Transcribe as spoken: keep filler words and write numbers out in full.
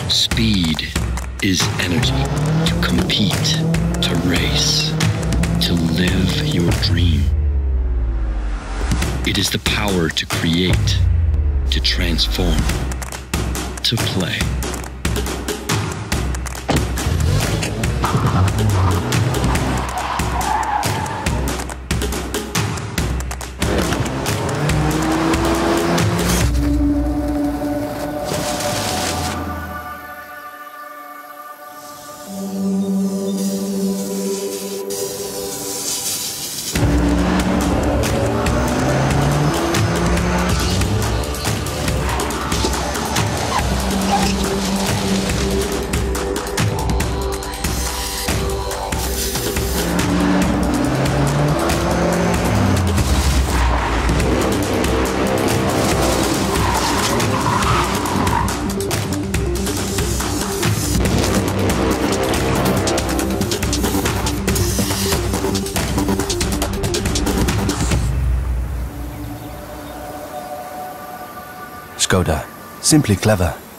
Speed is energy to compete, to race, to live your dream. It is the power to create, to transform, to play. Skoda. Simply clever.